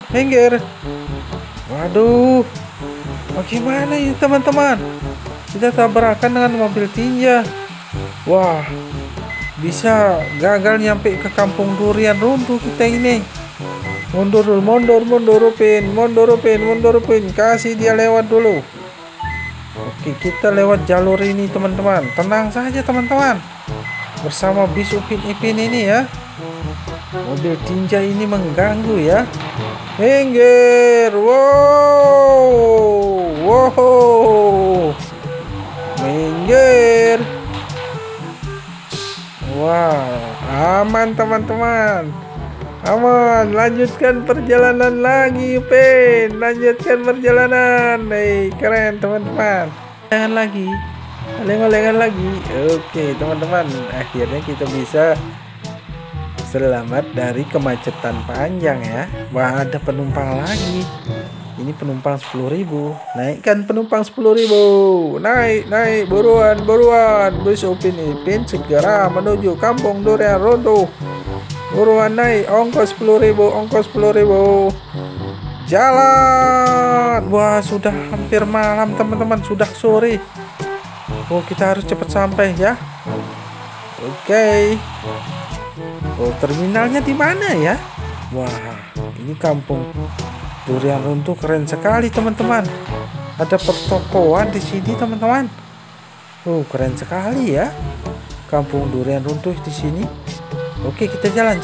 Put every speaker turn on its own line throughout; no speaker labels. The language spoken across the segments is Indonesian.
minggir. Waduh, bagaimana ini teman-teman? Kita tabrakan dengan mobil tinja. Wah, bisa gagal nyampe ke kampung durian runtuh kita ini. Mundur dulu, mundur Upin. Kasih dia lewat dulu. Oke, kita lewat jalur ini teman-teman. Tenang saja teman-teman. Bersama bis Upin Ipin ini ya. Mobil tinja ini mengganggu ya. Minggir. Wow. Minggir. Wah, aman teman-teman. Aman, lanjutkan perjalanan lagi, Upin. Lanjutkan perjalanan. Keren teman-teman. Lengan lagi. Oke, teman-teman. Akhirnya kita bisa selamat dari kemacetan panjang ya. Wah, ada penumpang lagi. Ini penumpang 10.000. Naikkan penumpang 10.000. Naik buruan. Bus Upin Ipin segera menuju kampung durian runtuh. Buruan naik, ongkos 10.000. Jalan. Wah, sudah hampir malam teman-teman, sudah sore. Oh, kita harus cepat sampai ya. Oke. Oh, terminalnya di mana ya? Wah, ini kampung durian runtuh keren sekali teman-teman. Ada pertokoan di sini teman-teman. Oh, keren sekali ya. Kampung durian runtuh di sini. Oke, kita jalan.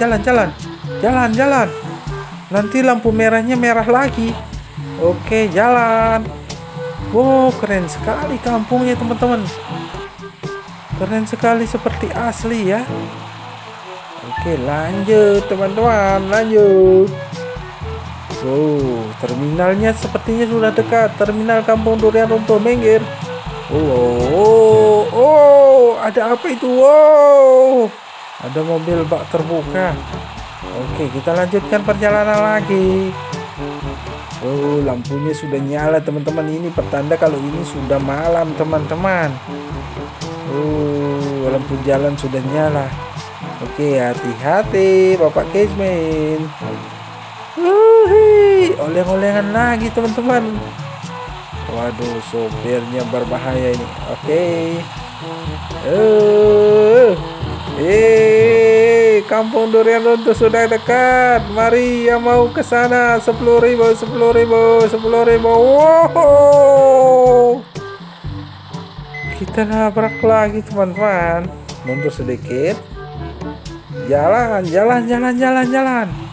Nanti lampu merahnya merah lagi. Oke, jalan. Wow, keren sekali kampungnya teman-teman. Keren sekali seperti asli ya. Oke, lanjut teman-teman, lanjut. Wow, terminalnya sepertinya sudah dekat. Terminal kampung durian runtuh, minggir. Oh, ada apa itu? Wow, ada mobil bak terbuka. Oke, kita lanjutkan perjalanan lagi. Oh, lampunya sudah nyala teman-teman. Ini pertanda kalau ini sudah malam teman-teman. Oh, lampu jalan sudah nyala. Oke, hati-hati Bapak Kezmin. Oleng-olengan lagi teman-teman. Waduh, sopirnya berbahaya ini. Oke. Kampung durian runtuh sudah dekat. Mari yang mau ke sana. 10.000. Wow. Kita nabrak lagi teman-teman. Mundur sedikit. Jalan.